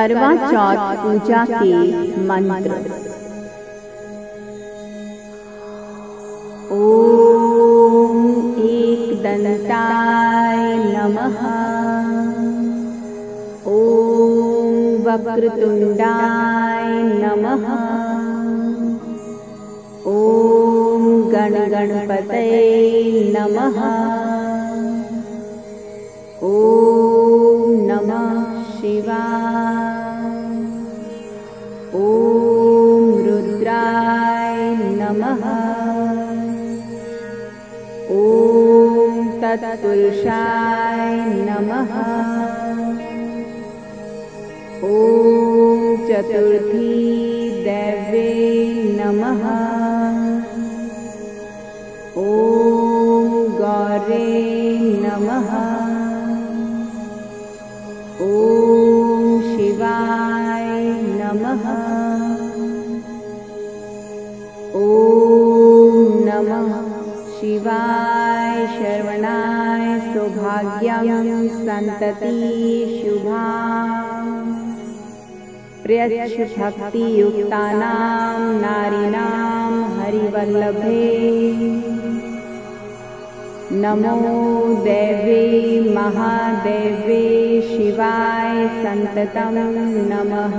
करवा चौथ पूजा के मंत्र। ओम एकदंताय नमः। ओम वक्रतुंडाय नमः। ओम गणगणपतये नमः। ओम नमः शिवाय। ओम रुद्राय नमः। ओम तत्पुरुषाय नमः। ओम चतुर्थी दैवे नमः। ओम गौरे नमः। ओम शिवाय नमः। ओम नमः शिवाय शरवणाय सौभाग्यं संतति शुभा। प्रियच्छ भक्ति युक्तानां नारीणां हरिवल्लभे। नमो देवे महादेवे शिवाय संततं नमः।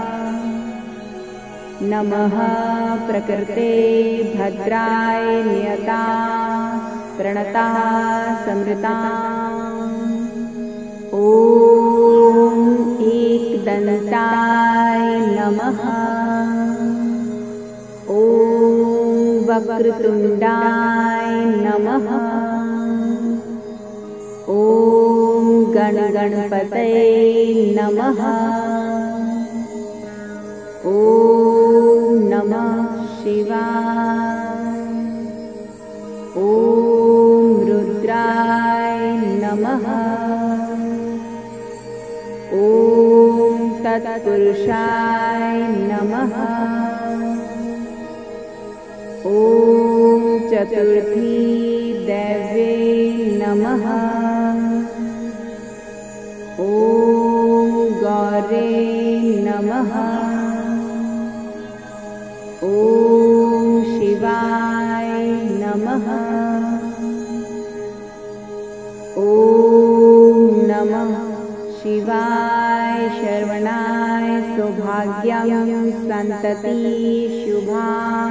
नमः प्रकृते भद्राय नियता प्रणता समृता। ओम एकदंताय नमः। ओम वक्रतुंडाय नमः। ओम गणगणपतये नमः। ओम नमः शिवाय। ओम रुद्राय नमः। ओम तत्पुरुषाय नमः। ओम चतुर्थी दैवे नमः। ओम गौरे नमः। ओम शिवाय नमः। ओम नमः शिवाय शरवणाय सौभाग्यं संतति शुभा।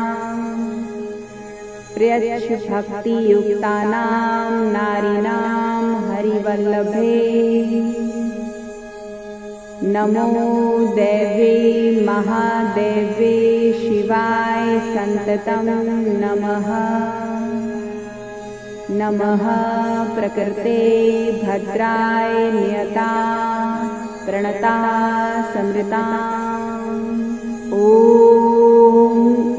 प्रियच्छ भक्ति युक्तानां नारीणां हरिवल्लभे। नमो देवे महादेवे शिवाय संततं नमः। नमः प्रकृते भद्राय नियता प्रणता समृता। ओम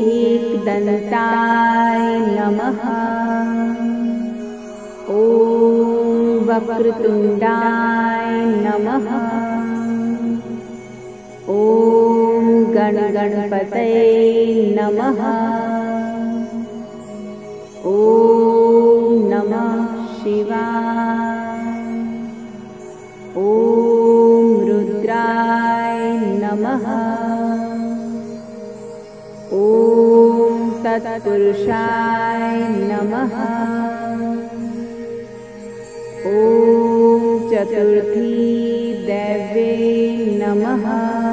एकदंताय नमः। ओम वक्रतुंडाय नमः। ओम गणगणपतये नमः। ओम नमः शिवाय। ओम रुद्राय नमः। ओम तत्पुरुषाय नमः। ओम चतुर्थी दैवे नमः।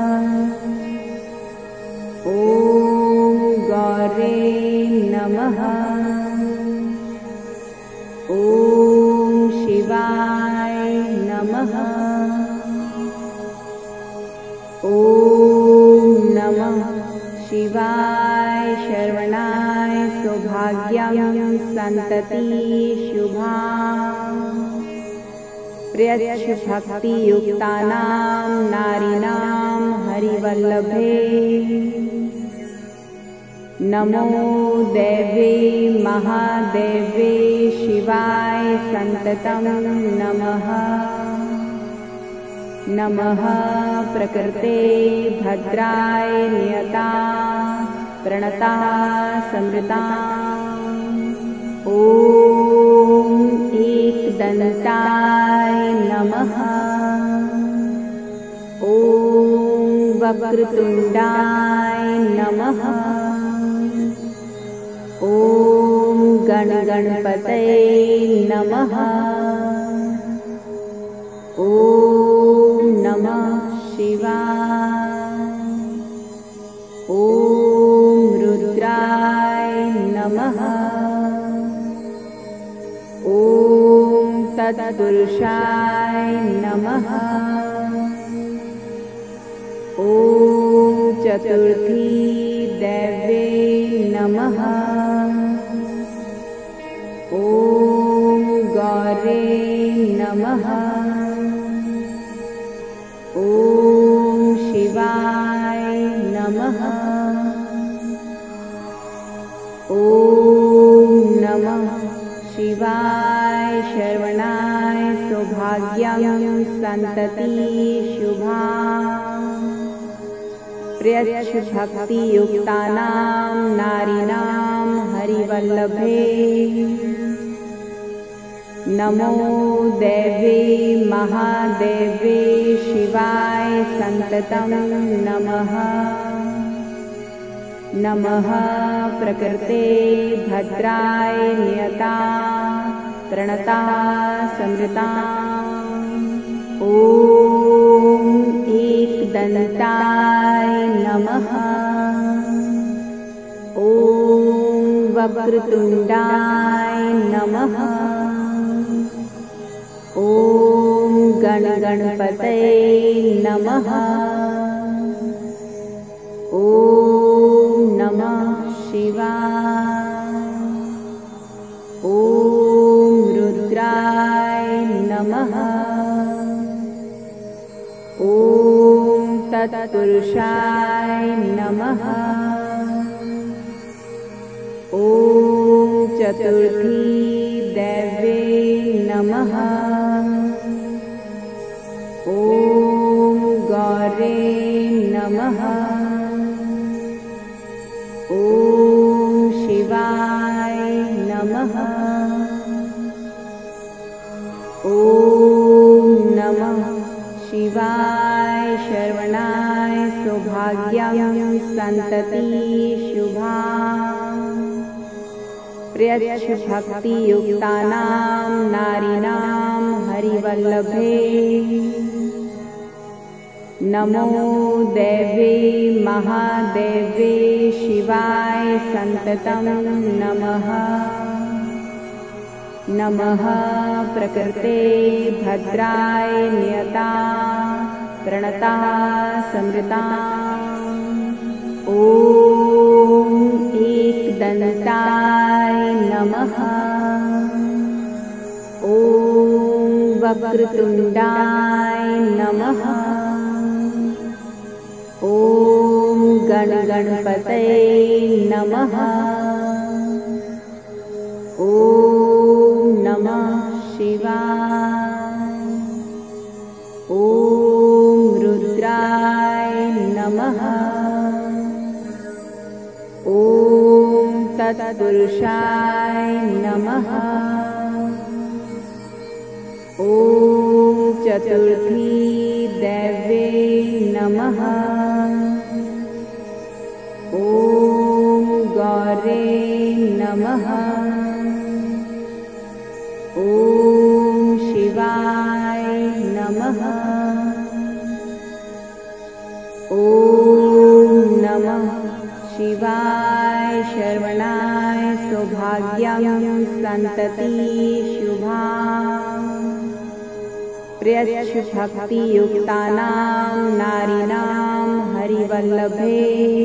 ओम गौरे नमः। ओम शिवाय नमः। ओम नमः शिवाय शरवणाय सौभाग्यं संतति शुभा। प्रियच्छ भक्ति युक्तानां नारीणां हरिवल्लभे। नमो देवे महादेवे शिवाय संततं नमः। नमः प्रकृते भद्राय नियता प्रणता समृता। ओम एकदंताय नमः। ओम वक्रतुण्डाय नमः। ॐ गणगणपतये नमः। ॐ नमः शिवाय। ॐ रुद्राय नमः। ॐ तत्पुरुषाय नमः। ॐ चतुर्थी दैवे नमः। ॐ गौरे नमः। ॐ शिवाय नमः। ॐ नमः शिवाय। श्रवणाय सौभाग्यं सन्तति शुभा। प्रियभक्तियुक्तानां नारीणां हरिवल्लभे। नमो देवे महादेवे शिवाय सन्ततं नमः। नमः प्रकृते भद्राय नियता प्रणता समृता। ॐ एकदन्ताय नमः। ॐ वक्रतुण्डाय नमः। ॐ गणगणपतये नमः। ॐ नमः शिवाय। ॐ रुद्राय नमः। ॐ तत्पुरुषाय नमः। ॐ चतुर्थी दैवे नमः। ॐ गौरे नमः। ॐ शिवाय नमः। ॐ नमः शिवाय। श्रवणाय सौभाग्यं सन्तति शुभा। प्रियभक्तियुक्तानां नारीणां हरिवल्लभे। नमो देवे महादेवे शिवाय सन्ततं नमः। नमः प्रकृते भद्राय नियता प्रणता समृता। ॐ एकदन्ताय नमः। ॐ वक्रतुण्डाय नमः। ॐ गणगणपतये नमः। ॐ नमः शिवाय। ॐ रुद्राय नमः। ॐ तत्पुरुषाय नमः। ॐ चतुर्थी दैवे नमः। ॐ गौरे नमः। ॐ शिवाय नमः। ॐ नमः शिवाय। श्रवणाय सौभाग्यं सन्तति शुभा। प्रियभक्तियुक्तानां नारीणां हरिवल्लभे।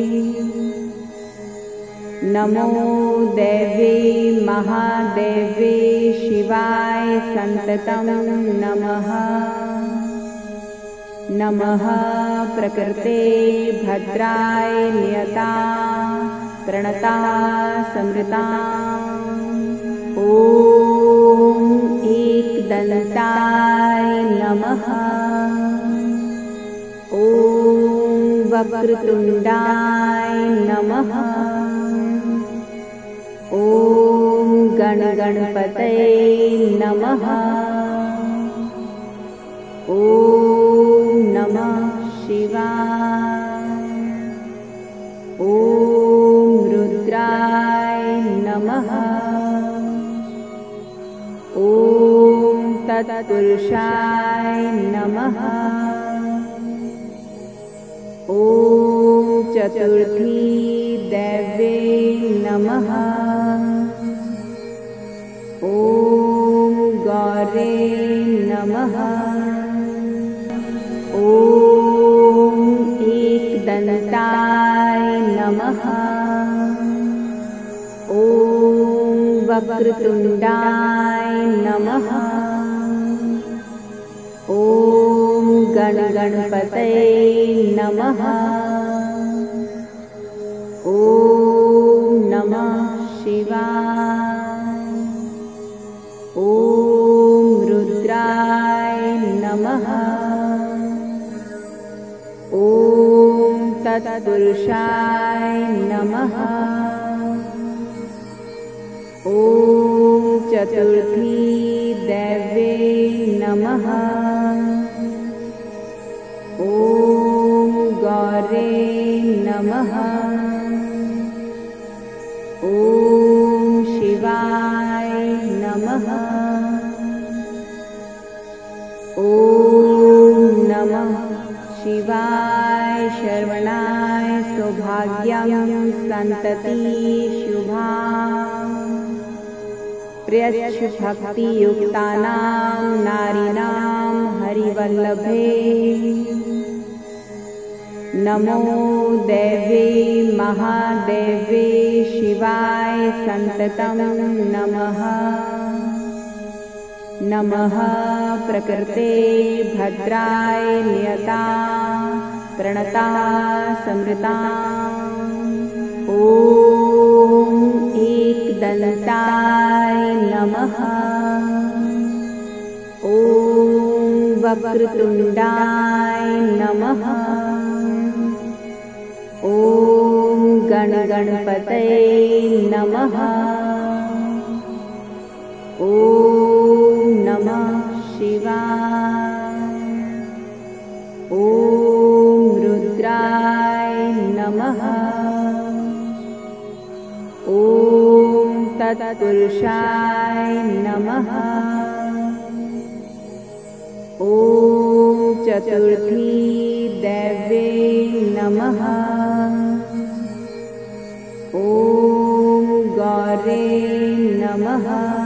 नमो देवे महादेवे शिवाय सन्ततं नमः। नमः प्रकृते भद्राय नियता प्रणता समृता। ॐ एकदन्ताय नमः। ॐ वक्रतुण्डाय नमः। ॐ गणगणपतये नमः। ॐ नमः शिवाय। नमः। ॐ तत्पुरुषाय नमः। ॐ चतुर्थी दैवे नमः। ॐ गौरे नमः। ॐ एकदन्ताय नमः। ॐ वक्रतुण्डाय नमः। ॐ गणगणपतये नमः। ॐ नमः शिवाय। ॐ रुद्राय नमः। ॐ तत्पुरुषाय नमः। ॐ चतुर्थी दैवे नमः। ॐ गौरे नमः। ॐ शिवाय नमः। ॐ नमः शिवाय। शरवणाय सौभाग्यं सन्तति शुभा। प्रियच्छ भक्तियुक्तानां नारीणां हरिवल्लभे। नमो देवे महादेवे शिवाय सन्ततं नमः। नमः प्रकृते भद्राय नियता प्रणता समृता। ॐ एकदन्ताय नमः। ॐ वक्रतुण्डाय नमः। ॐ गणगणपतये नमः। ॐ नमः शिवाय। ॐ रुद्राय नमः। ॐ तत्पुरुषाय नमः। ॐ चतुर्थी दैवे नमः। ॐ गौरे नमः।